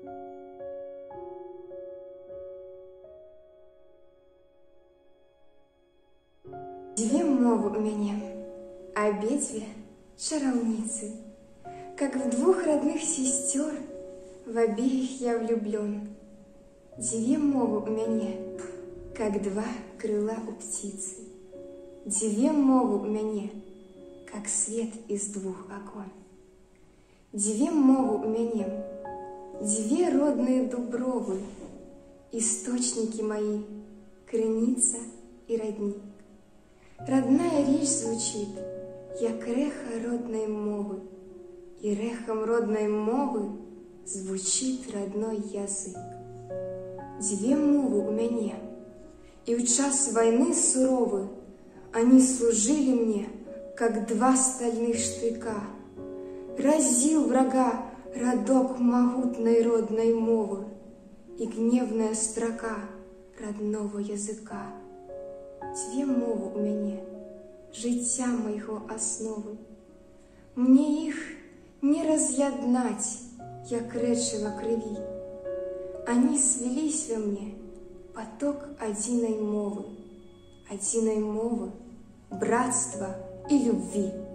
Две мовы у меня, обедве чараўницы, как в двух родных сестер, в обеих я влюблен. Две мовы у меня, как два крыла у птицы. Две мовы у меня, как свет из двух окон. Две мовы у меня, две родные дубровы, источники мои, крыница и родник. Родная речь звучит, як рэха родной мовы, и рэхом родной мовы звучит родной язык. Две мовы у меня, и в час войны суровы они служили мне, как два стальных штыка. Разил врага родок могутной родной мовы и гневная строка родного языка. Две мовы у мяне, жыцця майго асновы. Мне іх не раз'яднаць, як рэчыва крыві. Они свелись во мне, поток одиной мовы, братства и любви.